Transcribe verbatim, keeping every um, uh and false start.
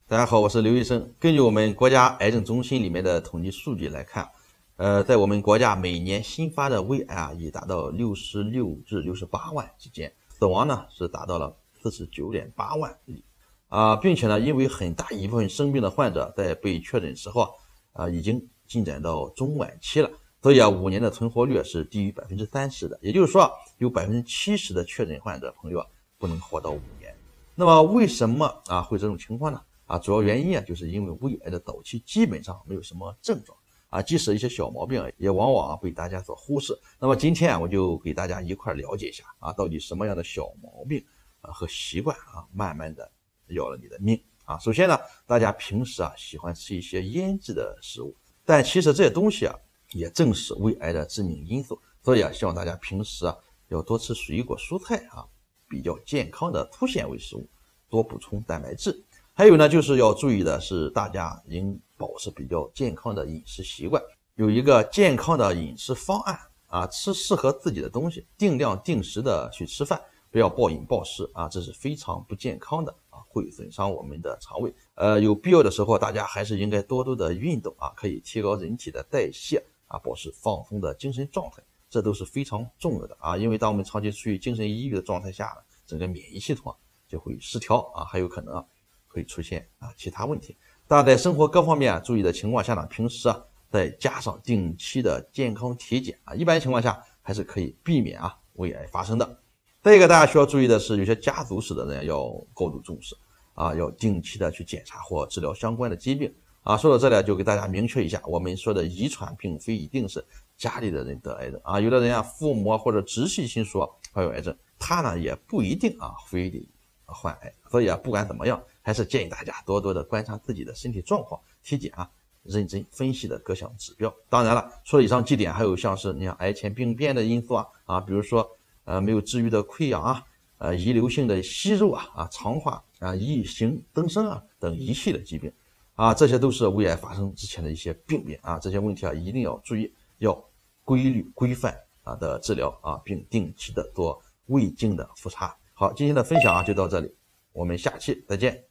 大家好，我是刘医生。根据我们国家癌症中心里面的统计数据来看，呃，在我们国家每年新发的胃癌啊，已达到六十六至六十八万之间，死亡呢是达到了四十九点八万例啊，并且呢，因为很大一部分生病的患者在被确诊时候啊，已经进展到中晚期了，所以啊，五年的存活率是低于百分之三十的，也就是说，有百分之七十的确诊患者朋友啊，不能活到五年。那么为什么啊会这种情况呢？啊，主要原因啊，就是因为胃癌的早期基本上没有什么症状啊，即使一些小毛病也往往被大家所忽视。那么今天啊，我就给大家一块了解一下啊，到底什么样的小毛病啊和习惯啊，慢慢的要了你的命啊。首先呢，大家平时啊喜欢吃一些腌制的食物，但其实这些东西啊，也正是胃癌的致命因素。所以啊，希望大家平时啊要多吃水果蔬菜啊，比较健康的粗纤维食物，多补充蛋白质。还有呢，就是要注意的是，大家应保持比较健康的饮食习惯，有一个健康的饮食方案啊，吃适合自己的东西，定量定时的去吃饭，不要暴饮暴食啊，这是非常不健康的啊，会损伤我们的肠胃。呃，有必要的时候，大家还是应该多多的运动啊，可以提高人体的代谢啊，保持放松的精神状态，这都是非常重要的啊，因为当我们长期处于精神抑郁的状态下，整个免疫系统就会失调啊，还有可能啊。会出现啊其他问题。大家在生活各方面啊注意的情况下呢，平时啊再加上定期的健康体检啊，一般情况下还是可以避免啊胃癌发生的。再一个大家需要注意的是，有些家族史的人要高度重视啊，要定期的去检查或治疗相关的疾病啊。说到这里就给大家明确一下，我们说的遗传并非一定是家里的人得癌症啊，有的人啊父母或者直系亲属患有癌症，他呢也不一定啊非得患癌。所以啊不管怎么样，还是建议大家多多的观察自己的身体状况，体检啊，认真分析的各项指标。当然了，除了以上几点，还有像是你像癌前病变的因素啊啊，比如说呃没有治愈的溃疡啊，呃遗留性的息肉啊啊肠化啊异型增生啊等一系列疾病啊，这些都是胃癌发生之前的一些病变啊，这些问题啊一定要注意，要规律规范啊的治疗啊，并定期的做胃镜的复查。好，今天的分享啊就到这里，我们下期再见。